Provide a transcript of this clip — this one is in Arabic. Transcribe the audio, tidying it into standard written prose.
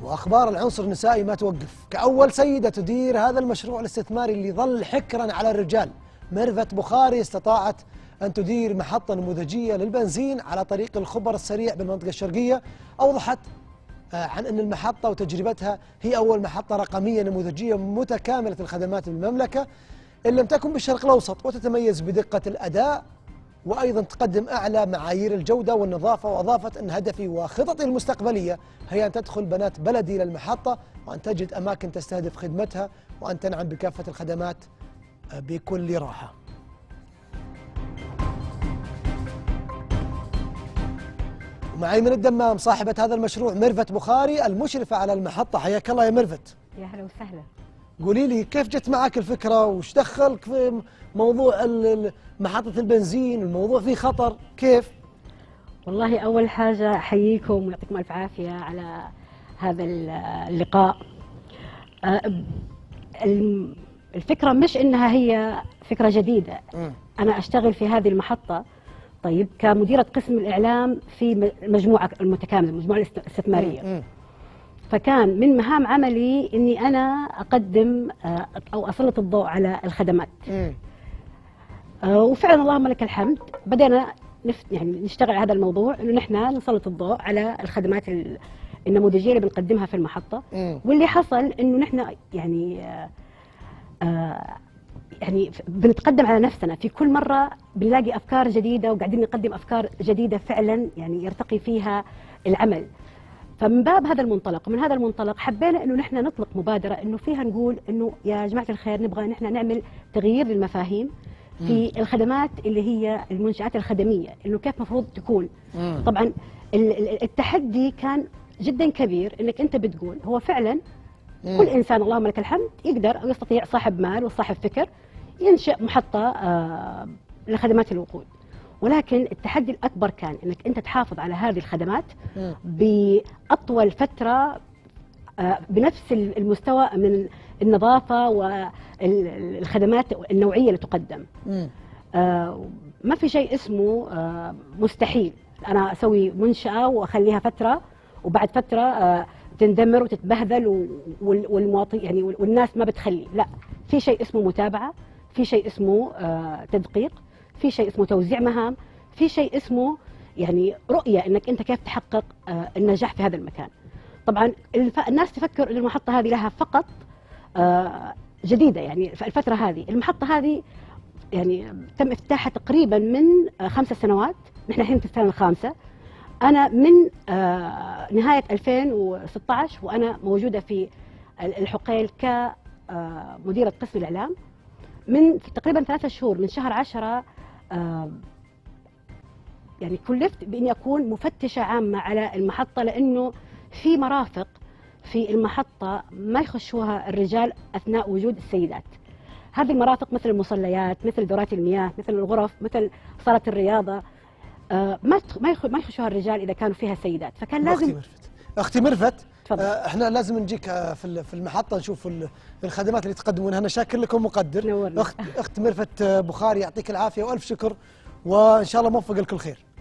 وأخبار العنصر النسائي ما توقف. كأول سيدة تدير هذا المشروع الاستثماري اللي ظل حكرا على الرجال، ميرفت بخاري استطاعت أن تدير محطة نموذجية للبنزين على طريق الخبر السريع بالمنطقة الشرقية. أوضحت عن أن المحطة وتجربتها هي أول محطة رقمية نموذجية متكاملة الخدمات بالمملكة إن لم تكن بالشرق الأوسط، وتتميز بدقة الأداء وأيضا تقدم أعلى معايير الجودة والنظافة. وأضافت أن هدفي وخططي المستقبلية هي أن تدخل بنات بلدي للمحطة وأن تجد أماكن تستهدف خدمتها وأن تنعم بكافة الخدمات بكل راحة. ومعي من الدمام صاحبة هذا المشروع ميرفت بخاري المشرفة على المحطة. حياك الله يا ميرفت. يا هلا وسهلا. قولي لي كيف جت معك الفكرة وش دخلك في موضوع محطة البنزين؟ الموضوع فيه خطر كيف؟ والله أول حاجة أحييكم ويعطيكم ألف عافية على هذا اللقاء. الفكرة مش إنها هي فكرة جديدة. أنا أشتغل في هذه المحطة طيب كمديرة قسم الإعلام في المجموعة المتكاملة، المجموعة الاستثمارية. فكان من مهام عملي إني أنا أقدم أو أسلط الضوء على الخدمات. وفعلا اللهم لك الحمد بدأنا يعني نشتغل على هذا الموضوع، إنه نحن نسلط الضوء على الخدمات النموذجية اللي بنقدمها في المحطة. واللي حصل إنه نحن يعني بنتقدم على نفسنا في كل مرة، بنلاقي أفكار جديدة وقاعدين نقدم أفكار جديدة فعلا يعني يرتقي فيها العمل. فمن باب هذا المنطلق ومن هذا المنطلق حبينا انه نحن نطلق مبادره انه فيها نقول انه يا جماعه الخير نبغى نحن نعمل تغيير للمفاهيم في الخدمات اللي هي المنشآت الخدميه، انه كيف مفروض تكون. طبعا التحدي كان جدا كبير، انك انت بتقول هو فعلا كل انسان اللهم لك الحمد يقدر او يستطيع صاحب مال وصاحب فكر ينشئ محطه لخدمات الوقود، ولكن التحدي الأكبر كان أنك أنت تحافظ على هذه الخدمات بأطول فترة بنفس المستوى من النظافة والخدمات النوعية اللي تقدم. ما في شيء اسمه مستحيل أنا أسوي منشأة وأخليها فترة وبعد فترة تندمر وتتبهذل والمواطن يعني والناس ما بتخلي. لا، في شيء اسمه متابعة، في شيء اسمه تدقيق، في شيء اسمه توزيع مهام، في شيء اسمه يعني رؤية انك انت كيف تحقق النجاح في هذا المكان. طبعا الناس تفكر ان المحطة هذه لها فقط جديدة، يعني الفترة هذه المحطة هذه يعني تم افتتاحها تقريبا من 5 سنوات، نحن الحين في السنة الخامسة. انا من نهاية 2016 وانا موجودة في الحقيل كمديرة قسم الإعلام. من تقريبا 3 شهور من شهر 10 يعني كلفت بإني أكون مفتشة عامة على المحطة، لأنه في مرافق في المحطة ما يخشوها الرجال أثناء وجود السيدات. هذه المرافق مثل المصليات، مثل دورات المياه، مثل الغرف، مثل صالة الرياضة، ما يخشوها الرجال إذا كانوا فيها سيدات. فكان لازم أختي ميرفت احنا لازم نجيك في المحطة نشوف الخدمات اللي تقدمونها. أنا شاكر لكم ومقدر. أخت ميرفت بخاري يعطيك العافية وألف شكر، وإن شاء الله موفق لكل خير.